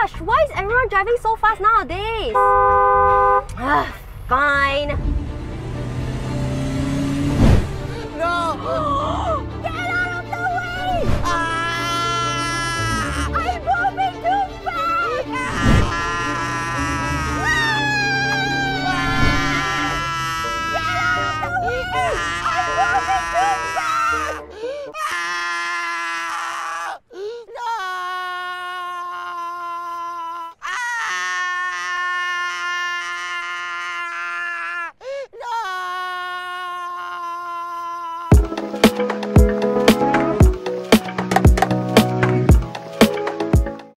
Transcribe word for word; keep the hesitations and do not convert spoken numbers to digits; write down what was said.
gosh, why is everyone driving so fast nowadays? Fine. No!